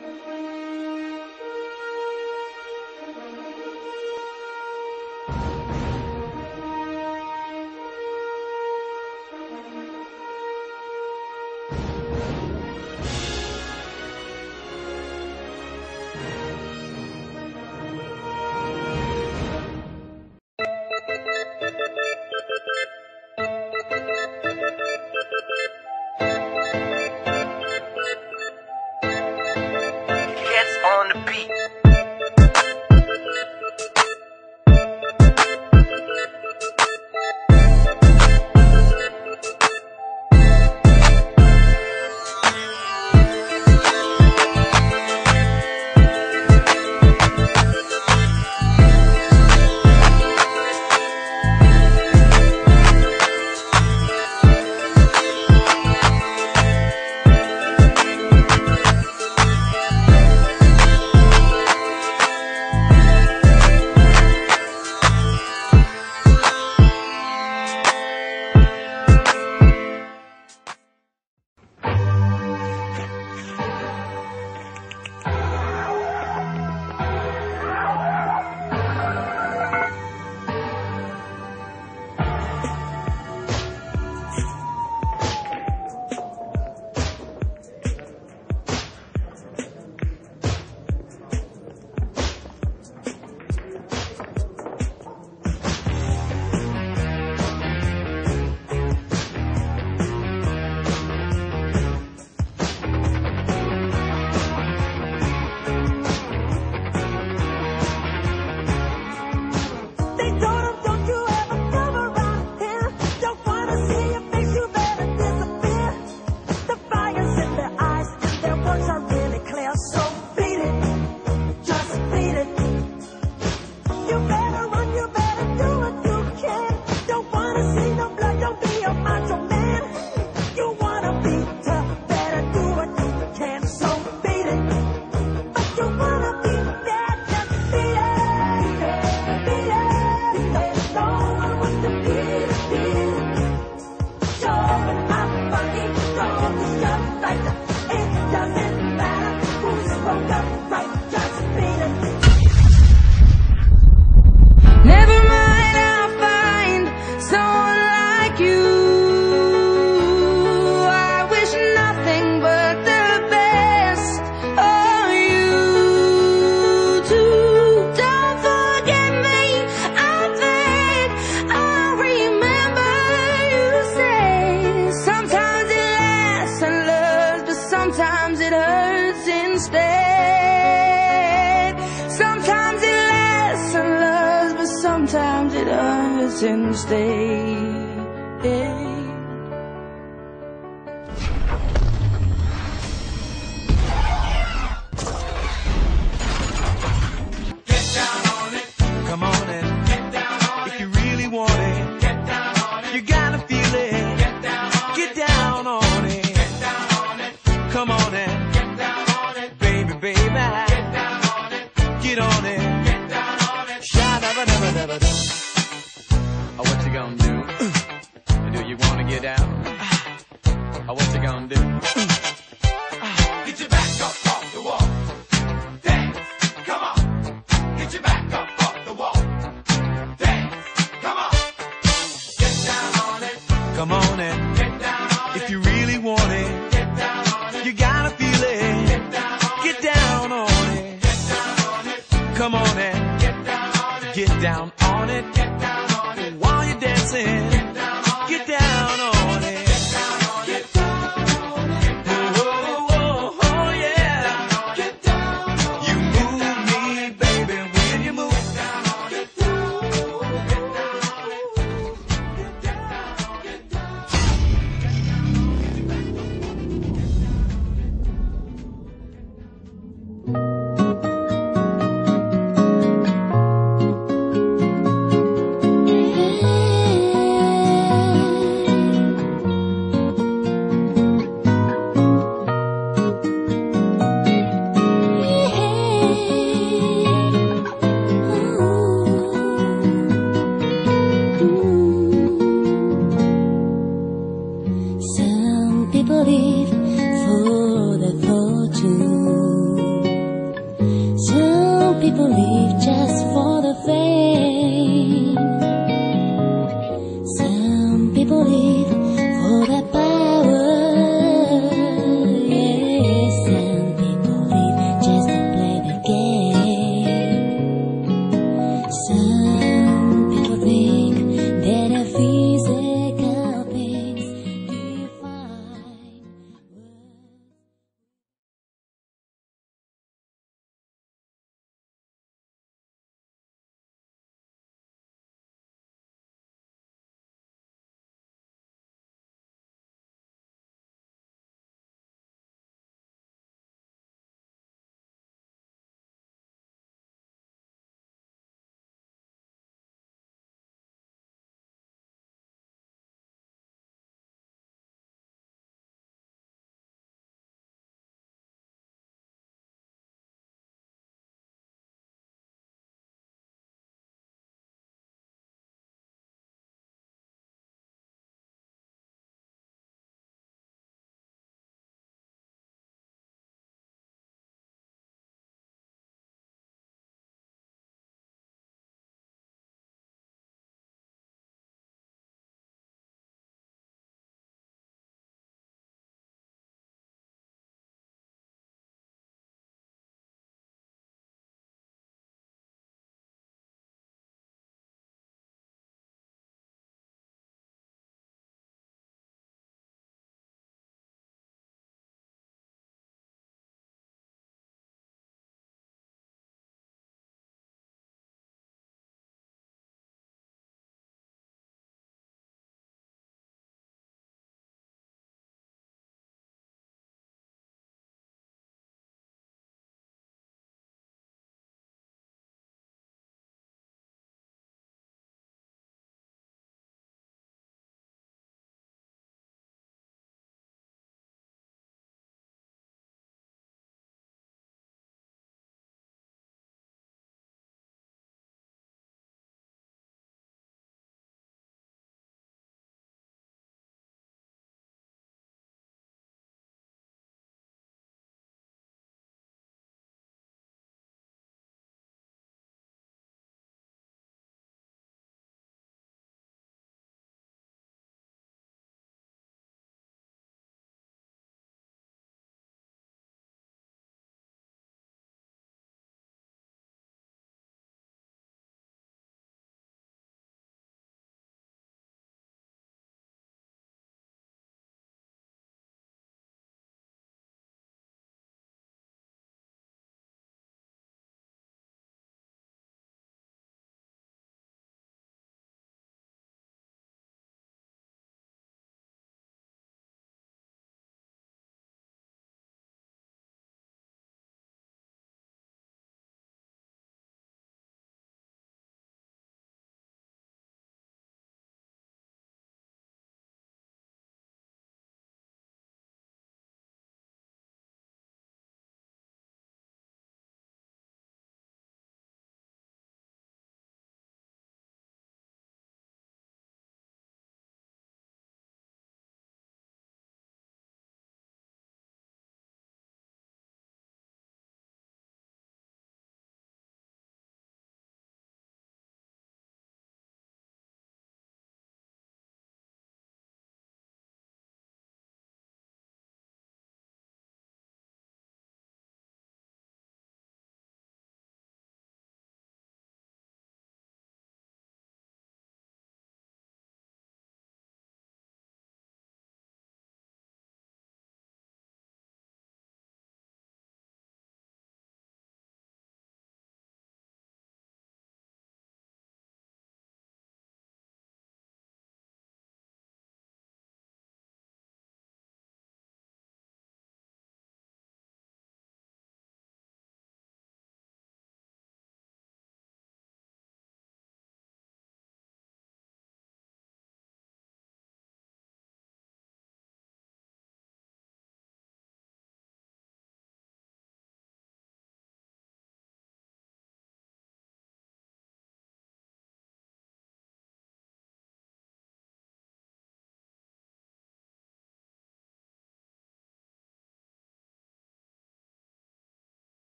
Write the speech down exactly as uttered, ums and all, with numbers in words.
On the beat. Sometimes it hurts instead. Get down on it. Come on and get down on it. If you really want it, get down on it. You gotta feel it. Get down on it. Get down on it. Get down on it. Come on and get down on it. Baby, baby. Get down on it. Get on it. Get down on it. Sha-da-ba-da-ba-da-ba-da. Oh, what you gonna do? Do you wanna get down? Oh, what you gonna do? Get your back up off the wall. Dance, come on. Get your back up off the wall. Dance, come on. Get down on it. Come on and get down on it. If you really want it, get down on it. You gotta feel it. Get down on it. Get down on it. Get down on it. Come on and get down on it. Get down on it. Get down on it. While you're dancing, get down on it. Get down on it. Get down on it. Get down on it. Oh, oh, oh, oh, yeah. Get down on it. You move me, baby, when you move. Get down on it. Get down on it. Get down on it. Get down. people leave just for the fame.